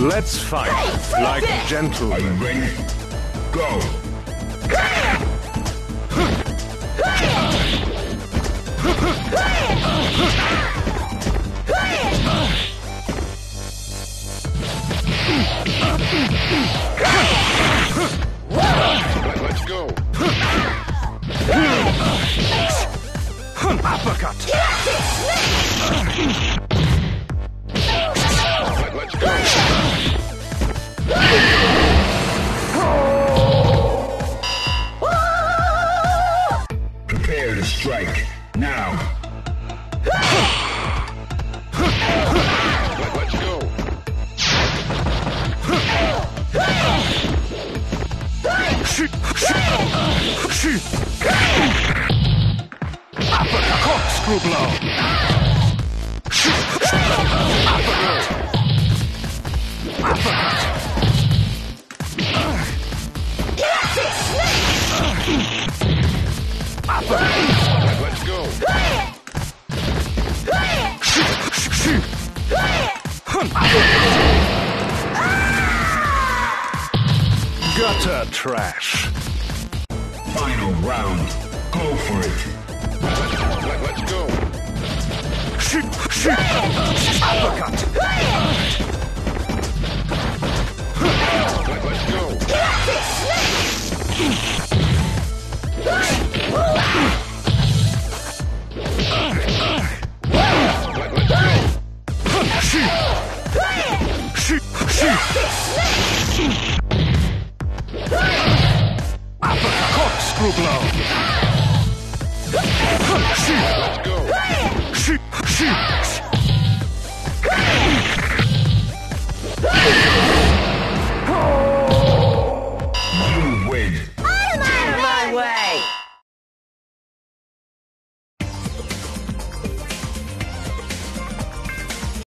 Let's fight like gentlemen. Are you ready? Go! Let's go! Uppercut! Let's go! Prepare to strike, now! Let's go! Uppercut! Corkscrew blow! Uppercut! Uppercut! Let's go! Gutter trash! Final round, go for it! Let's go! Uppercut! Let's go! Uppercut! Corkscrew blow!